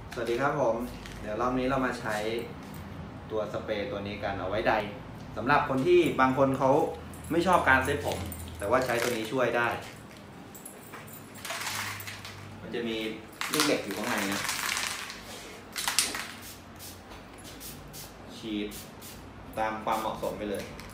สวัสดีครับผมเดี๋ยวรอบนี้เรามาใช้ตัวสเปรย์ตัวนี้กันเอาไว้ใดสำหรับคนที่บางคนเขาไม่ชอบการเซ็ตผมแต่ว่าใช้ตัวนี้ช่วยได้มันจะมีลูกเหล็กอยู่ข้างในนะฉีดตามความเหมาะสมไปเลย